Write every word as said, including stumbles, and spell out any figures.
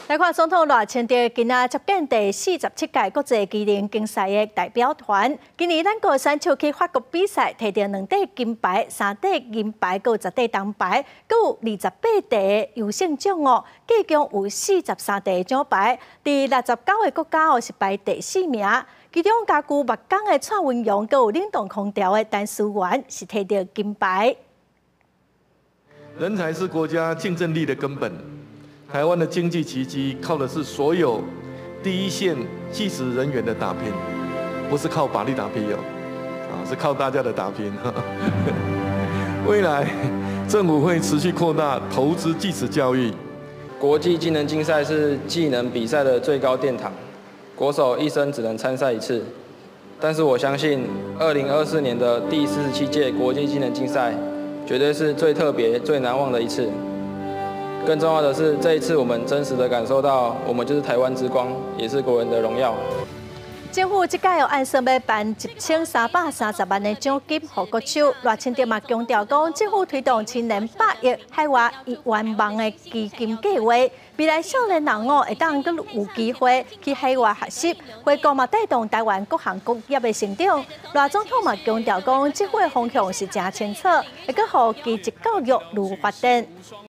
来看总统赖清德今仔接见第四十七届国际机能竞赛的代表团。今年咱国选手去法国比赛，摕到两块金牌、三块银牌，佮有十块铜牌，佮有二十八块优胜奖哦，计共有四十三块奖牌。伫六十九个国家哦是排第四名，其中家具木工的蔡文勇，佮有冷冻空调的陈思源是摕到金牌。 人才是国家竞争力的根本。 台湾的经济奇迹靠的是所有第一线技职人员的打拼，不是靠法律打拼哦，啊，是靠大家的打拼。未来政府会持续扩大投资技职教育。 国际技能竞赛是技能比赛的最高殿堂，国手一生只能参赛一次。但是我相信，二零二四年的第四十七届国际技能竞赛，绝对是最特别、最难忘的一次。 更重要的是，这一次我们真实的感受到，我们就是台湾之光，也是国人的荣耀。 政府这届有按算要颁一千三百三十万的奖金给国手，赖清德嘛强调讲，政府推动青年百亿海外一万万的基金计划，未来少年人哦会当佮有机会去海外学习，回国嘛带动台湾各行各业的成长。赖总统嘛强调讲，政府的方向是真清楚，会佮互技职教育如发展。